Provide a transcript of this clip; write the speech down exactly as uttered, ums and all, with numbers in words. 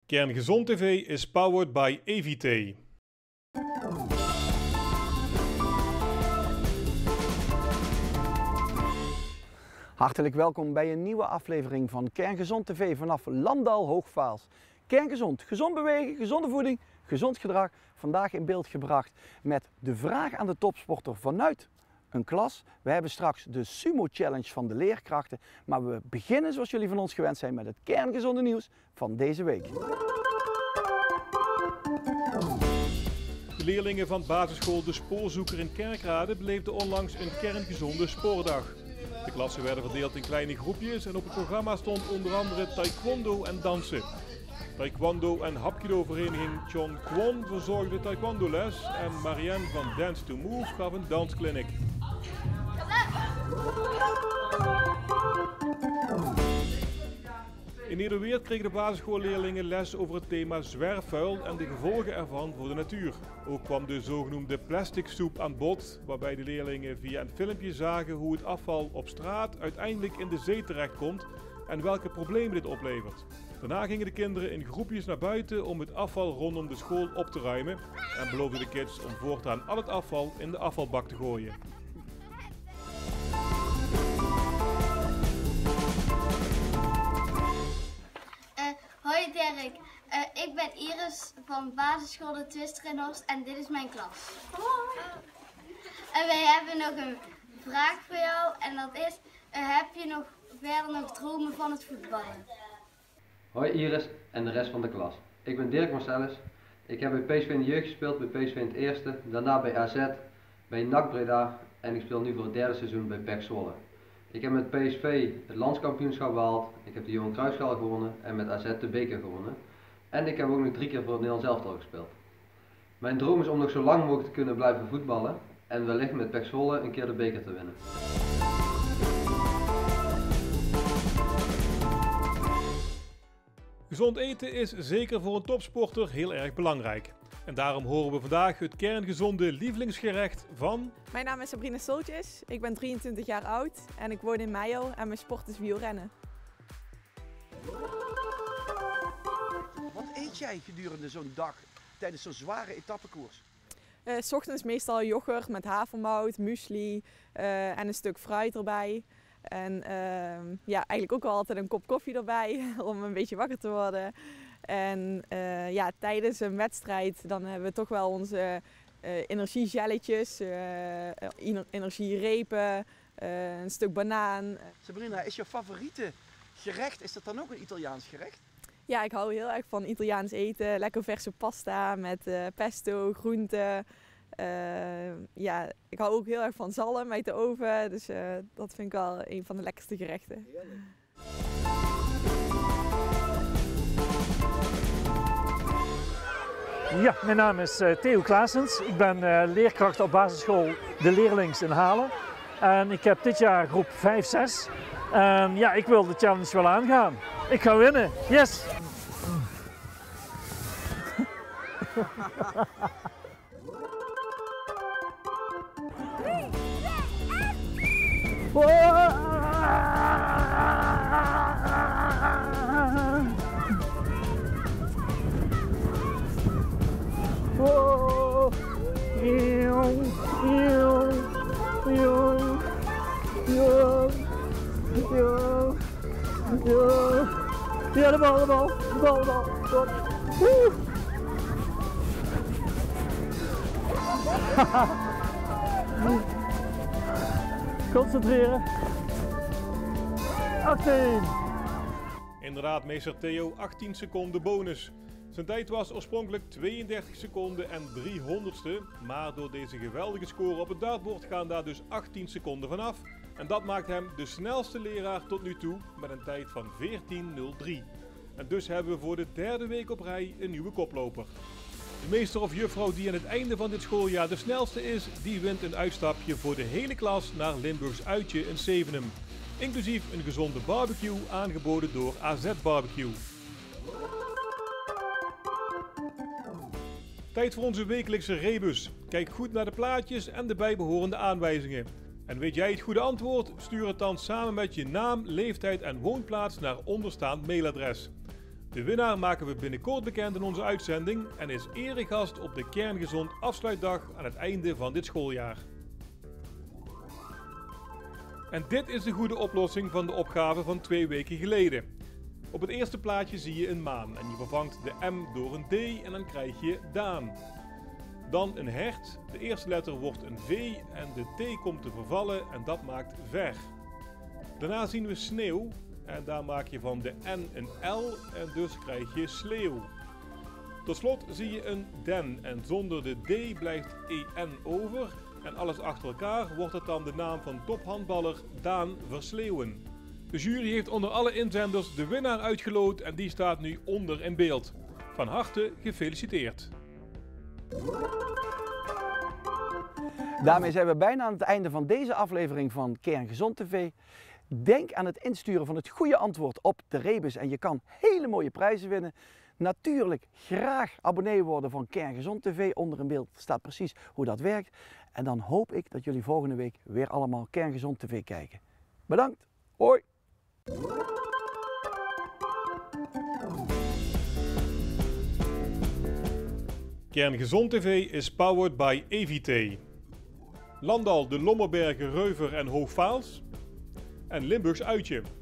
Kerngezond T V is powered by Evite. Hartelijk welkom bij een nieuwe aflevering van Kerngezond T V vanaf Landal Hoogvaals. Kerngezond, gezond bewegen, gezonde voeding, gezond gedrag. Vandaag in beeld gebracht met de vraag aan de topsporter vanuit een klas. We hebben straks de Sumo Challenge van de leerkrachten. Maar we beginnen zoals jullie van ons gewend zijn met het kerngezonde nieuws van deze week. De leerlingen van basisschool De Spoorzoeker in Kerkrade beleefden onlangs een kerngezonde spoordag. De klassen werden verdeeld in kleine groepjes en op het programma stond onder andere taekwondo en dansen. Taekwondo en hapkido vereniging Chong Kwon verzorgde taekwondo les en Marianne van Dance to Move gaf een dansclinic. In Nederweert kregen de basisschoolleerlingen les over het thema zwerfvuil en de gevolgen ervan voor de natuur. Ook kwam de zogenoemde plastic soep aan bod, waarbij de leerlingen via een filmpje zagen hoe het afval op straat uiteindelijk in de zee terechtkomt en welke problemen dit oplevert. Daarna gingen de kinderen in groepjes naar buiten om het afval rondom de school op te ruimen en beloofden de kids om voortaan al het afval in de afvalbak te gooien. Hoi Dirk, uh, ik ben Iris van basisschool De Twister in Horst en dit is mijn klas. En wij hebben nog een vraag voor jou en dat is, uh, heb je nog verder nog dromen van het voetballen? Hoi Iris en de rest van de klas. Ik ben Dirk Marcellus. Ik heb bij P S V in de jeugd gespeeld, bij P S V in het eerste, daarna bij A Z, bij N A C Breda en ik speel nu voor het derde seizoen bij P E C Zwolle. Ik heb met P S V het landskampioenschap behaald, ik heb de Johan Cruijffschaal gewonnen en met A Z de beker gewonnen. En ik heb ook nog drie keer voor het Nederlands elftal gespeeld. Mijn droom is om nog zo lang mogelijk te kunnen blijven voetballen en wellicht met P E C Zwolle een keer de beker te winnen. Gezond eten is zeker voor een topsporter heel erg belangrijk. En daarom horen we vandaag het kerngezonde lievelingsgerecht van... Mijn naam is Sabrina Soltjes, ik ben drieëntwintig jaar oud en ik woon in Meijo en mijn sport is wielrennen. Wat eet jij gedurende zo'n dag tijdens zo'n zware etappekoers? Uh, 's ochtends meestal yoghurt met havermout, muesli uh, en een stuk fruit erbij. En uh, ja, eigenlijk ook wel altijd een kop koffie erbij om een beetje wakker te worden. En uh, ja, tijdens een wedstrijd dan hebben we toch wel onze uh, energiegelletjes, uh, energierepen, uh, een stuk banaan. Sabrina, is jouw favoriete gerecht, is dat dan ook een Italiaans gerecht? Ja, ik hou heel erg van Italiaans eten. Lekker verse pasta met uh, pesto, groenten. Uh, ja, ik hou ook heel erg van zalm uit de oven, dus uh, dat vind ik wel een van de lekkerste gerechten. Ja, mijn naam is uh, Theo Klaasens. Ik ben uh, leerkracht op basisschool De Leerlings in Halen. En ik heb dit jaar groep vijf zes. En ja, ik wil de challenge wel aangaan. Ik ga winnen. Yes! Whoa! Ew! Ew! Ew! Ew! Ew! Ew! Ja, de bal, de bal, de bal, de bal. Stop. Woe! Concentreren. achttien. Inderdaad, meester Theo, achttien seconden bonus. Zijn tijd was oorspronkelijk tweeëndertig seconden en driehonderdste, maar door deze geweldige score op het dartbord gaan daar dus achttien seconden vanaf. En dat maakt hem de snelste leraar tot nu toe met een tijd van veertien nul drie. En dus hebben we voor de derde week op rij een nieuwe koploper. De meester of juffrouw die aan het einde van dit schooljaar de snelste is, die wint een uitstapje voor de hele klas naar Limburgs Uitje in Zevenum. Inclusief een gezonde barbecue aangeboden door A Z Barbecue. Tijd voor onze wekelijkse rebus. Kijk goed naar de plaatjes en de bijbehorende aanwijzingen. En weet jij het goede antwoord? Stuur het dan samen met je naam, leeftijd en woonplaats naar onderstaand mailadres. De winnaar maken we binnenkort bekend in onze uitzending en is eregast op de Kerngezond afsluitdag aan het einde van dit schooljaar. En dit is de goede oplossing van de opgave van twee weken geleden. Op het eerste plaatje zie je een maan en je vervangt de M door een D en dan krijg je Daan. Dan een hert, de eerste letter wordt een V en de T komt te vervallen en dat maakt ver. Daarna zien we sneeuw en daar maak je van de N een L en dus krijg je sleeuw. Tot slot zie je een den en zonder de D blijft E N over en alles achter elkaar wordt het dan de naam van tophandballer Daan Versleeuwen. De jury heeft onder alle inzenders de winnaar uitgeloot en die staat nu onder in beeld. Van harte gefeliciteerd. Daarmee zijn we bijna aan het einde van deze aflevering van Kerngezond T V. Denk aan het insturen van het goede antwoord op de rebus en je kan hele mooie prijzen winnen. Natuurlijk graag abonnee worden van Kerngezond T V. Onder in beeld staat precies hoe dat werkt. En dan hoop ik dat jullie volgende week weer allemaal Kerngezond T V kijken. Bedankt. Hoi. Kerngezond T V is powered by Evite. Landal, de Lommerbergen, Reuver en Hoogvaals. En Limburgs Uitje.